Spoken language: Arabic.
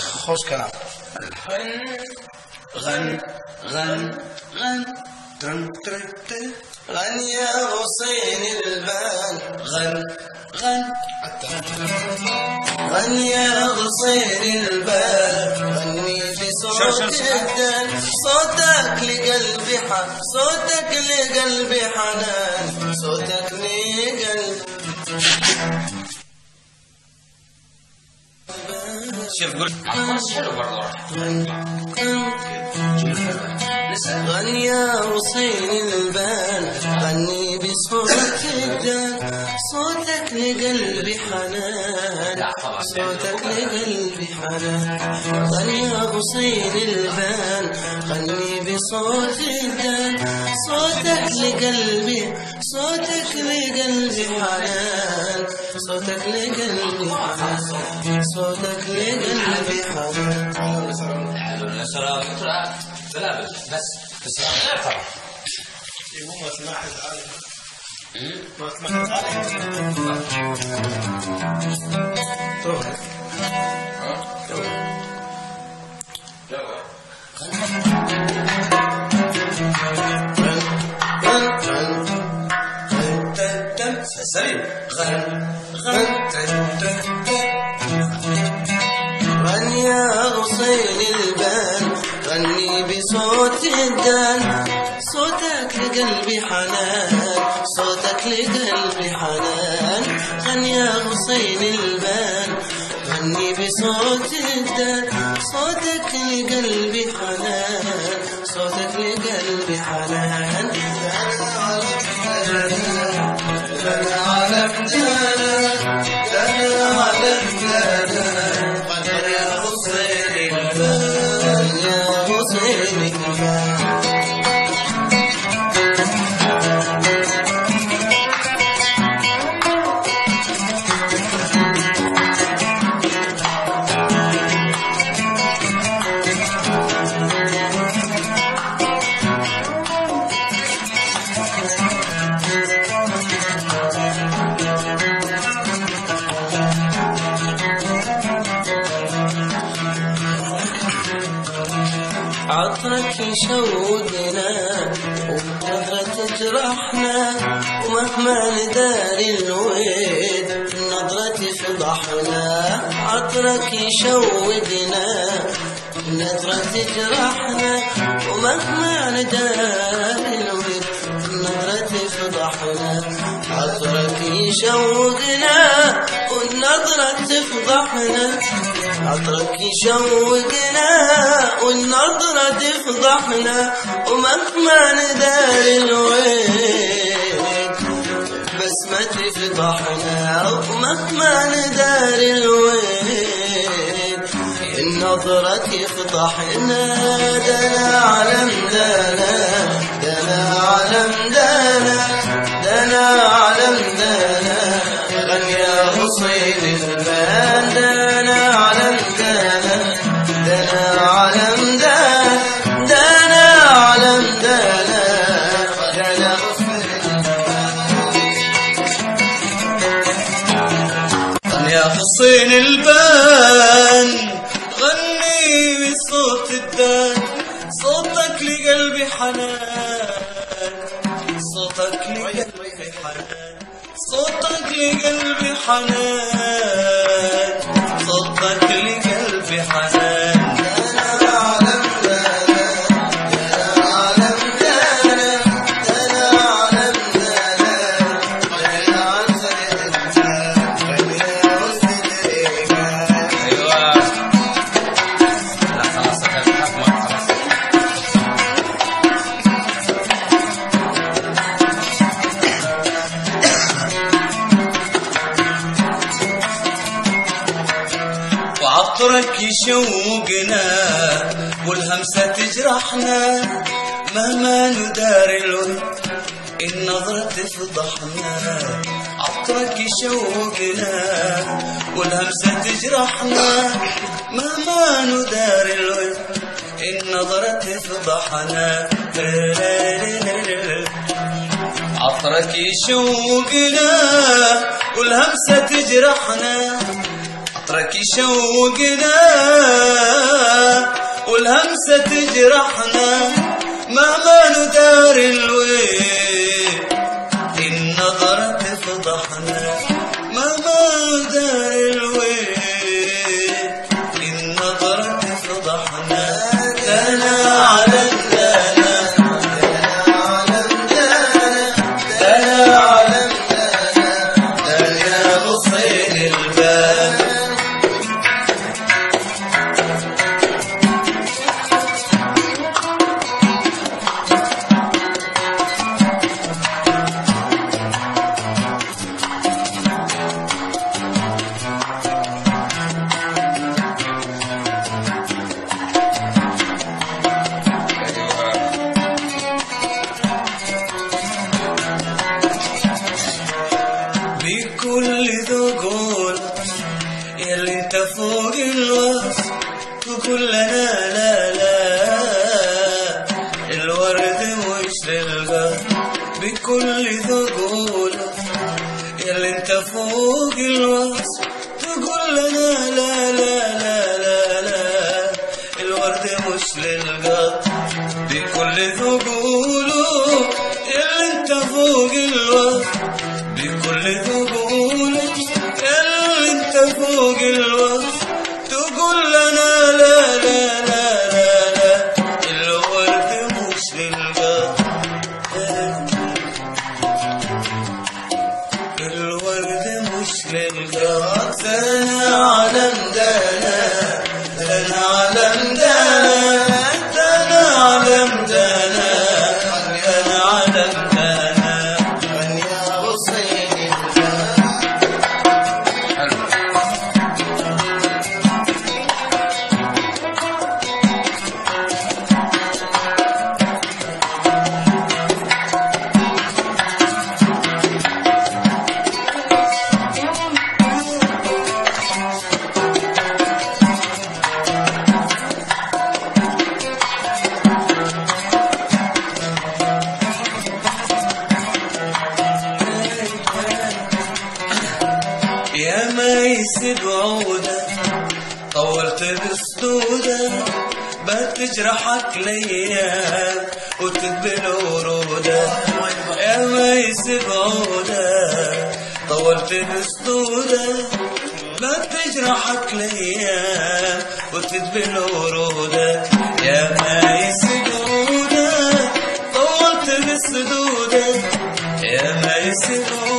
خوش كلام. غن غن غن تن تن تن. غن يا غصين البال غن غن غن يا غصين البال غني بصوت الدال صوتك لقلبي صوتك لقلبي حنان صوتك لقلبي. شوف قلت حلو برضه. غن يا غصين البال غني بصوت الدال صوتك لقلبي حنان صوتك لقلبي حنان. غن يا غصين البال غني بصوت الدال صوتك لقلبي حنان صوتك لقلبي حنان صوتك لقلبي حنان. لا بس غير فرق. هو ما تلاحظ عليه. ما تلاحظ عليه. سليم. غن يا غصين البال غني بصوت الدال صوتك لقلبي حنان صوتك لقلبي حنان. غن يا غصين البال غني بصوت الدال صوتك لقلبي حنان صوتك لقلبي حنان. دنا علم دنا دنا علم دنا غن يا غصين البال يا غصين البال. عطرك يشوقنا ونظرة تجرحنا ومهما نداري الويد النظرة تفضحنا. عطرك يشوقنا النظرة تجرحنا ومهما نداري الويد النظرة تفضحنا. عطرك يشوقنا والنظرة تفضحنا. عطرك يشوقنا والنظرة تفضحنا ومهما نداري الويل بسمة تفضحنا ومهما نداري الويل النظرة تفضحنا. دنا علم دنا دنا علم دنا دنا علم دنا غن يا غصين البال دنا علم دنا دنا علم دنا دنا علم دنا دنا غن يا غصين البال غني بصوت الدال صوتك لقلبي حنان صوتك لقلبي حنان صوتك لقلبي حنان صوتك لقلبي حنان. دنا علم دنا دنا علم دنا دنا علم دنا غني عن سيدنا غني عن سيدنا. ايوه لا خلاص خلاص. عطرك يشوقنا والهمسة تجرحنا مهما نداري الود النظرة تفضحنا. عطرك يشوقنا والهمسة تجرحنا مهما نداري الود النظرة تفضحنا. عطرك يشوقنا والهمسة تجرحنا عطرك يشوقنا والهمسة تجرحنا مهما ندار الويل النظرة تفضحنا مهما ندار الويل النظرة تفضحنا دنا على الدنا دنا على الدنا دنا بصين الباب بكل ذقول يلي انت فوق الوصف تقول لنا لا لا الورد مش للقلب بكل ذقول يلي انت فوق الوصف تقول لنا لا لا لا لا لا الورد مش للقلب بكل ذقول يلي انت فوق الوصف بكل ذقول اللي انت فوق الوصف تقول لنا لا لا لا لا لا الورد مش للقلب الورد مش للقلب دنا على دنا دنا على دنا دنا على دنا دنا على دنا يا ما يسد عودة طولت بسدودة بتجرحك ليام وتقبل ورودة يا ما يسد عودة طولت بسدودة بتجرحك ليام وتقبل ورودة يا ما يسد عودة طولت بسدودة يا ما يسد عودة